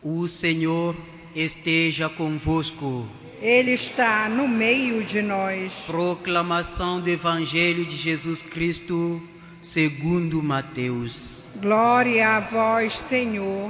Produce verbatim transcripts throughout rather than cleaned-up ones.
O Senhor esteja convosco. Ele está no meio de nós. Proclamação do Evangelho de Jesus Cristo, segundo Mateus. Glória a vós, Senhor.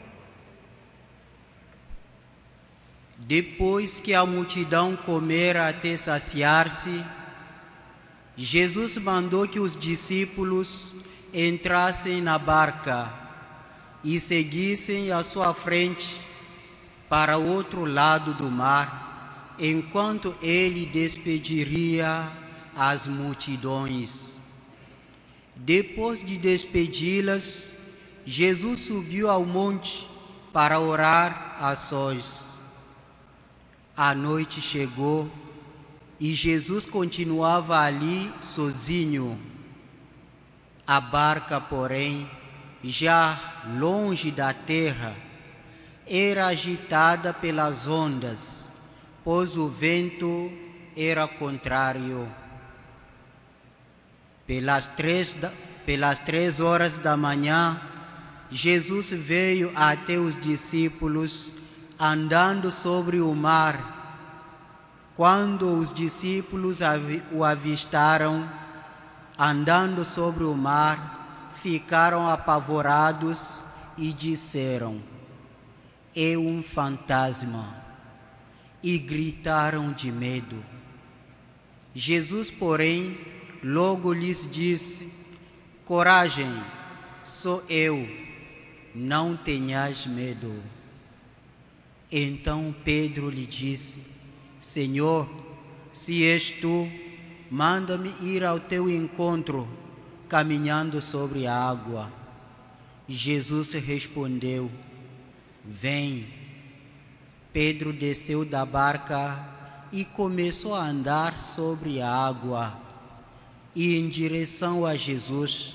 Depois que a multidão comera até saciar-se, Jesus mandou que os discípulos entrassem na barca e seguissem à sua frente para o outro lado do mar, enquanto ele despediria as multidões. Depois de despedi-las, Jesus subiu ao monte para orar a sós. A noite chegou e Jesus continuava ali sozinho. A barca, porém, já longe da terra, era agitada pelas ondas, pois o vento era contrário. Pelas três, da, pelas três horas da manhã, Jesus veio até os discípulos andando sobre o mar. Quando os discípulos o avistaram andando sobre o mar, ficaram apavorados e disseram: é um fantasma, e gritaram de medo. Jesus, porém, logo lhes disse: coragem, sou eu, não tenhais medo. Então Pedro lhe disse: Senhor, se és tu, manda-me ir ao teu encontro, caminhando sobre a água. Jesus respondeu: vem. Pedro desceu da barca e começou a andar sobre a água e em direção a Jesus.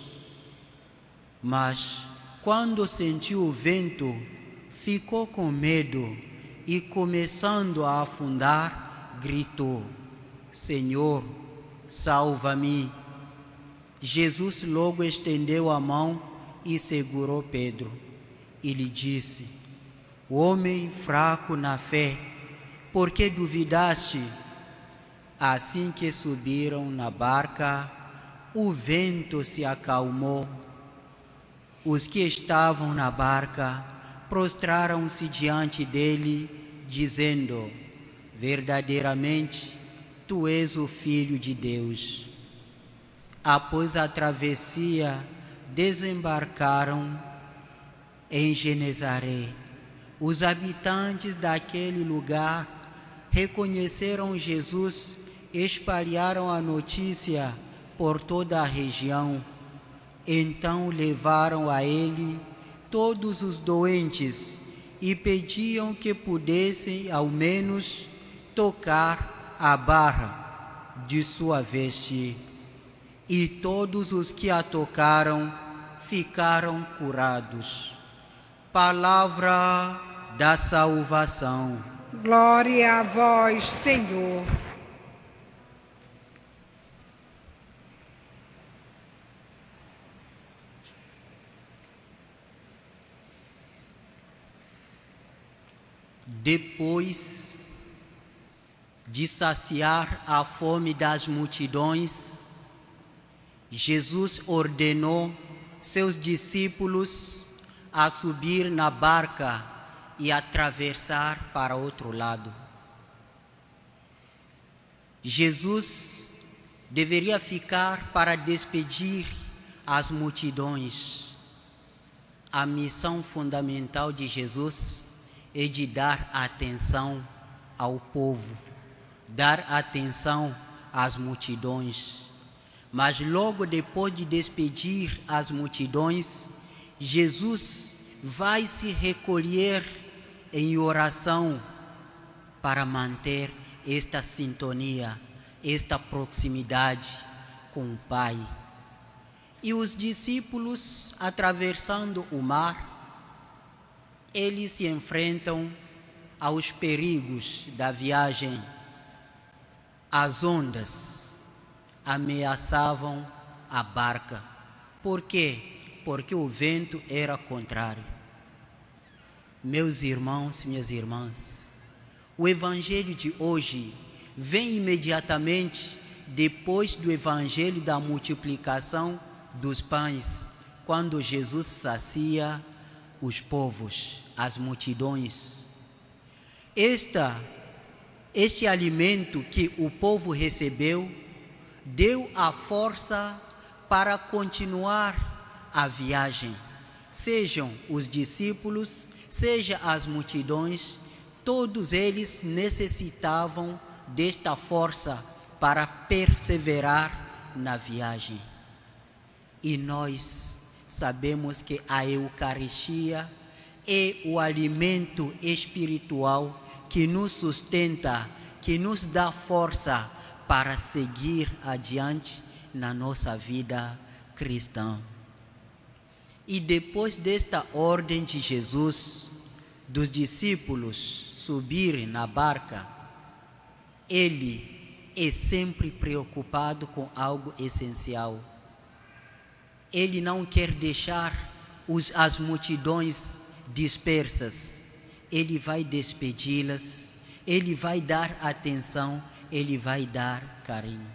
Mas, quando sentiu o vento, ficou com medo e, começando a afundar, gritou: Senhor, salva-me. Jesus logo estendeu a mão e segurou Pedro e lhe disse: homem fraco na fé, por que duvidaste? Assim que subiram na barca, o vento se acalmou. Os que estavam na barca prostraram-se diante dele, dizendo: verdadeiramente, tu és o Filho de Deus. Após a travessia, desembarcaram em Genezaré. Os habitantes daquele lugar reconheceram Jesus e espalharam a notícia por toda a região. Então levaram a ele todos os doentes e pediam que pudessem ao menos tocar a barra de sua veste. E todos os que a tocaram ficaram curados. Palavra da salvação. Glória a vós, Senhor. Depois de saciar a fome das multidões, Jesus ordenou seus discípulos a subir na barca e atravessar para outro lado. Jesus deveria ficar para despedir as multidões. A missão fundamental de Jesus é de dar atenção ao povo, dar atenção às multidões. Mas logo depois de despedir as multidões, Jesus vai se recolher em oração para manter esta sintonia, esta proximidade com o Pai. E os discípulos, atravessando o mar, eles se enfrentam aos perigos da viagem. As ondas ameaçavam a barca. Por quê? Porque o vento era contrário. Meus irmãos e minhas irmãs, o evangelho de hoje vem imediatamente depois do evangelho da multiplicação dos pães, quando Jesus sacia os povos, as multidões. Esta, este alimento que o povo recebeu deu a força para continuar a viagem. Sejam os discípulos, seja as multidões, todos eles necessitavam desta força para perseverar na viagem. E nós sabemos que a Eucaristia é o alimento espiritual que nos sustenta, que nos dá força para seguir adiante na nossa vida cristã. E depois desta ordem de Jesus, dos discípulos subirem na barca, ele é sempre preocupado com algo essencial. Ele não quer deixar os, as multidões dispersas. Ele vai despedi-las, ele vai dar atenção, ele vai dar carinho.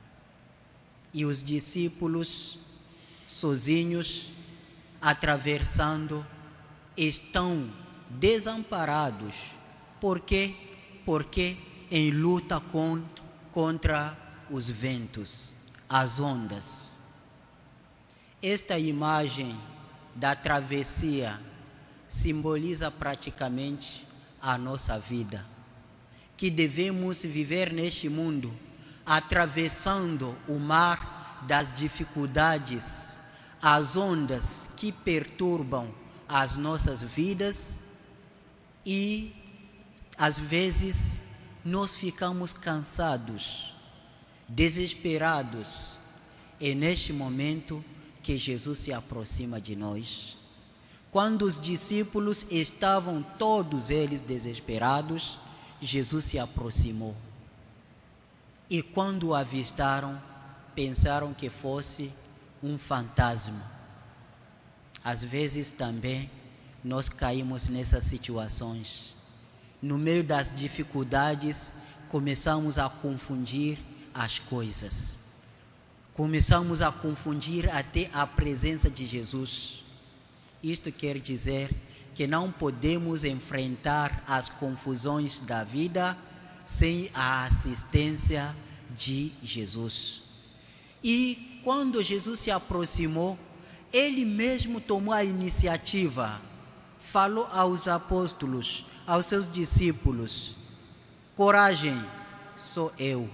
E os discípulos, sozinhos, atravessando, estão desamparados. Por quê? Porque em luta contra, contra os ventos, as ondas. Esta imagem da travessia simboliza praticamente a nossa vida, que devemos viver neste mundo, atravessando o mar das dificuldades, as ondas que perturbam as nossas vidas, e às vezes nós ficamos cansados, desesperados. É neste momento que Jesus se aproxima de nós. Quando os discípulos estavam todos eles desesperados, Jesus se aproximou. E quando o avistaram, pensaram que fosse um fantasma. Às vezes também nós caímos nessas situações. No meio das dificuldades, começamos a confundir as coisas. Começamos a confundir até a presença de Jesus. Isto quer dizer que não podemos enfrentar as confusões da vida sem a assistência de Jesus. E quando Jesus se aproximou, ele mesmo tomou a iniciativa, falou aos apóstolos, aos seus discípulos: coragem, sou eu,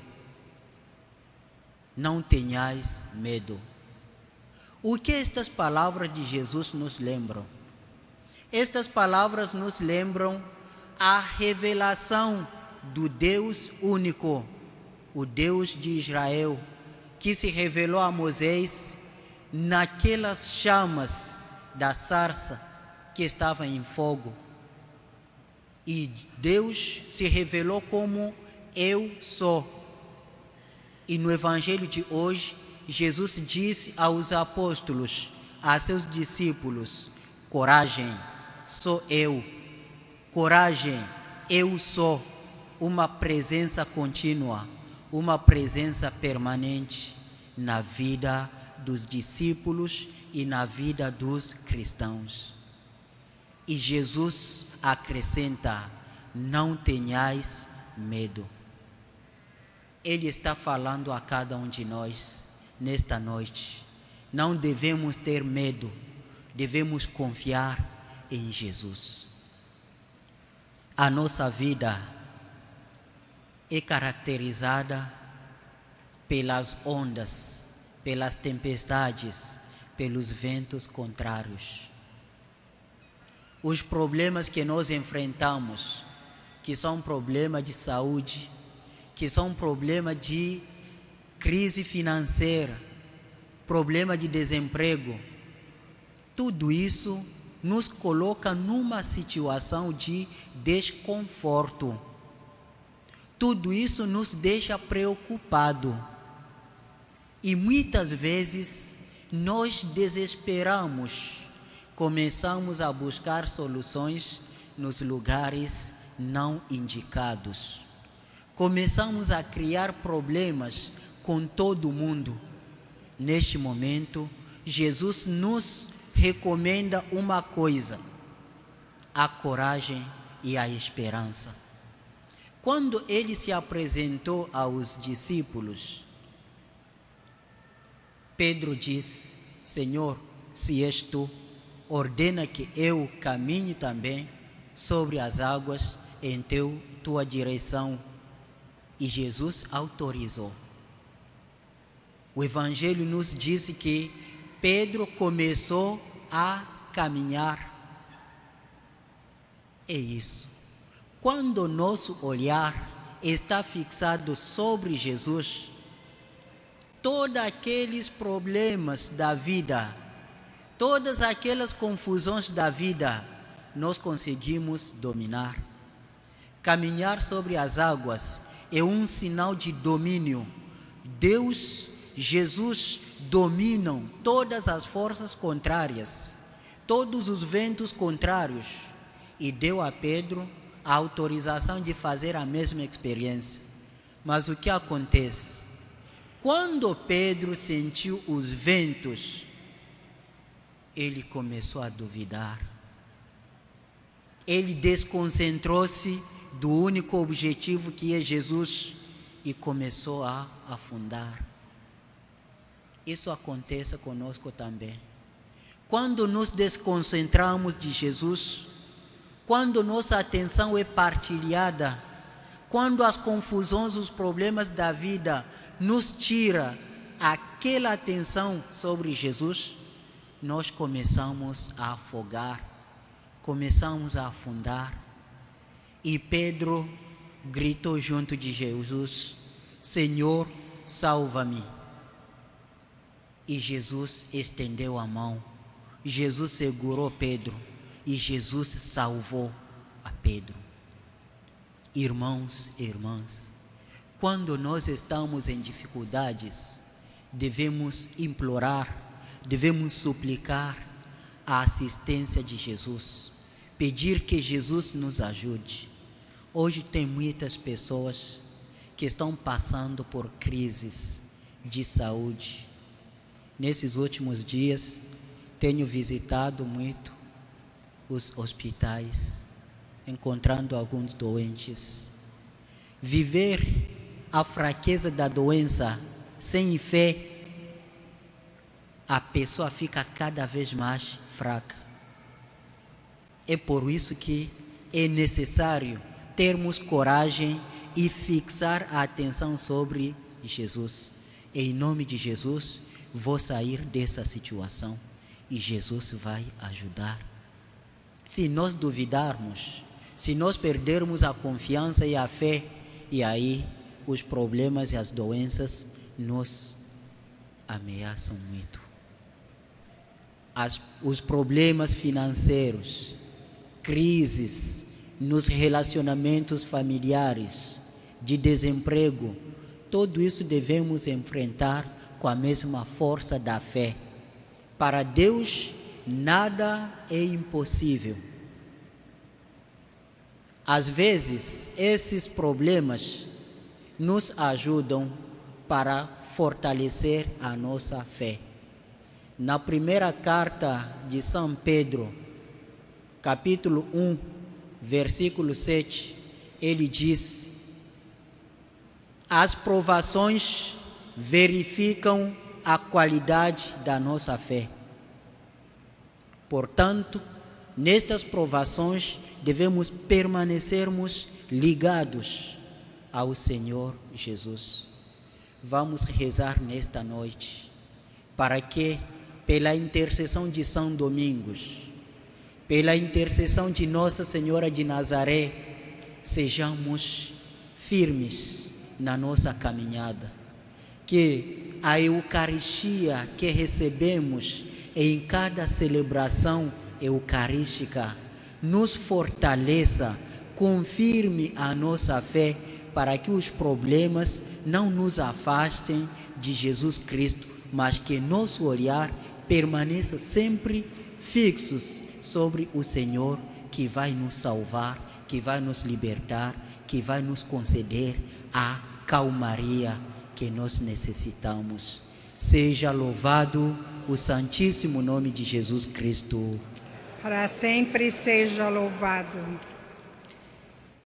não tenhais medo. O que estas palavras de Jesus nos lembram? Estas palavras nos lembram a revelação do Deus único, o Deus de Israel, que se revelou a Moisés naquelas chamas da sarça que estava em fogo. E Deus se revelou como eu sou. E no evangelho de hoje, Jesus disse aos apóstolos, a seus discípulos: coragem, sou eu. Coragem, eu sou. Uma presença contínua, uma presença permanente na vida dos discípulos e na vida dos cristãos. E Jesus acrescenta: não tenhais medo. Ele está falando a cada um de nós nesta noite. Não devemos ter medo, devemos confiar em Jesus. A nossa vida é caracterizada pelas ondas, pelas tempestades, pelos ventos contrários. Os problemas que nós enfrentamos, que são problemas de saúde, que são problemas de crise financeira, problema de desemprego, tudo isso nos coloca numa situação de desconforto. Tudo isso nos deixa preocupados. E muitas vezes nós desesperamos, começamos a buscar soluções nos lugares não indicados. Começamos a criar problemas com todo mundo. Neste momento, Jesus nos recomenda uma coisa: a coragem e a esperança. Quando ele se apresentou aos discípulos, Pedro disse: Senhor, se és tu, ordena que eu caminhe também sobre as águas em teu, tua direção. E Jesus autorizou. O Evangelho nos disse que Pedro começou a caminhar. É isso. Quando o nosso olhar está fixado sobre Jesus, todos aqueles problemas da vida, todas aquelas confusões da vida, nós conseguimos dominar. Caminhar sobre as águas é um sinal de domínio. Deus, Jesus dominam todas as forças contrárias, todos os ventos contrários, e deu a Pedro a autorização de fazer a mesma experiência. Mas o que acontece? Quando Pedro sentiu os ventos, ele começou a duvidar. Ele desconcentrou-se do único objetivo que é Jesus e começou a afundar. Isso acontece conosco também. Quando nos desconcentramos de Jesus, quando nossa atenção é partilhada, quando as confusões, os problemas da vida nos tira aquela atenção sobre Jesus, nós começamos a afogar, começamos a afundar. E Pedro gritou junto de Jesus: Senhor, salva-me. E Jesus estendeu a mão. Jesus segurou Pedro e Jesus salvou a Pedro. Irmãos e irmãs, quando nós estamos em dificuldades, devemos implorar, devemos suplicar a assistência de Jesus, pedir que Jesus nos ajude. Hoje tem muitas pessoas que estão passando por crises de saúde. Nesses últimos dias, tenho visitado muito os hospitais, encontrando alguns doentes. Viver a fraqueza da doença sem fé, a pessoa fica cada vez mais fraca. É por isso que é necessário termos coragem e fixar a atenção sobre Jesus. Em nome de Jesus, vou sair dessa situação e Jesus vai ajudar. Se nós duvidarmos, se nós perdermos a confiança e a fé, e aí os problemas e as doenças nos ameaçam muito. As, os problemas financeiros, crises nos relacionamentos familiares, de desemprego, tudo isso devemos enfrentar com a mesma força da fé. Para Deus, nada é impossível. Às vezes, esses problemas nos ajudam para fortalecer a nossa fé. Na primeira carta de São Pedro, capítulo um, versículo sete, ele diz: as provações verificam a qualidade da nossa fé. Portanto, nestas provações devemos permanecermos ligados ao Senhor Jesus. Vamos rezar nesta noite para que, pela intercessão de São Domingos, pela intercessão de Nossa Senhora de Nazaré, sejamos firmes na nossa caminhada. Que a Eucaristia que recebemos em cada celebração eucarística nos fortaleça, confirme a nossa fé, para que os problemas não nos afastem de Jesus Cristo, mas que nosso olhar permaneça sempre fixos sobre o Senhor, que vai nos salvar, que vai nos libertar, que vai nos conceder a calmaria que nós necessitamos. Seja louvado o santíssimo nome de Jesus Cristo. Para sempre seja louvado.